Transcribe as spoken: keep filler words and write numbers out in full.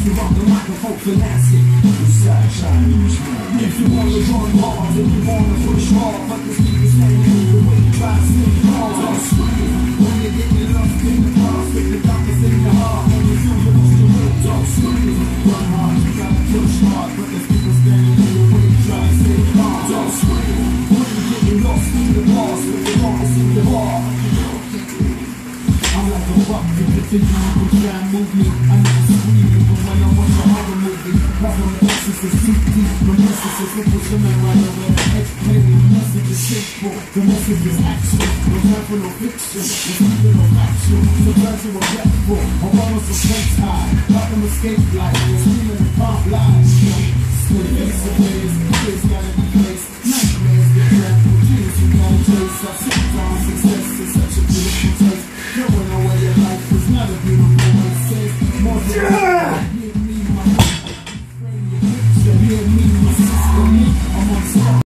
you rock the microphone fanatic. If you wanna run hard, if you wanna push hard, but the speakers can't hear the way you try to sing hard. Don't scream when you're getting lost in the past, with the doctors in your heart, when you feel you lost your will. Don't scream, run hard, you gotta push hard, but the speakers can't hear the way you try to sing hard. Don't scream when you're getting lost in the past, with the doctors in your heart. I'm like a rock, you continue to try and move me. I never scream, even when I watch a horror movie. Problem is too deep, the message is simple, so man right away. Educated, the message is simple, the message is action. No time for no fiction, it's even no action. Sometimes you're regretful, I want us to stay tied. Like an escape light, it's feeling the pop lies. Split face to face.